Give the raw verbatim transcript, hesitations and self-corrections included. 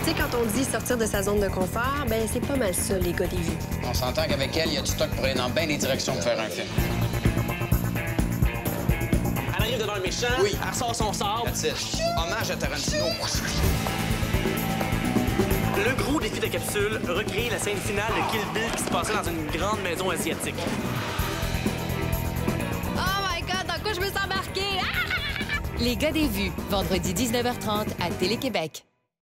Tu sais, quand on dit sortir de sa zone de confort, ben c'est pas mal ça, les gars des vues. On s'entend qu'avec elle, il y a du stock pour aller dans bien des directions pour faire un film. Elle arrive devant un méchant, Oui. elle ressort son sabre. That's it. Hommage à Tarantino. Le gros défi de capsule, recréer la scène finale de Kill Bill qui se passait dans une grande maison asiatique. Oh my God, dans quoi je me suis embarquée? Ah! Les gars des vues, vendredi dix-neuf heures trente à Télé-Québec.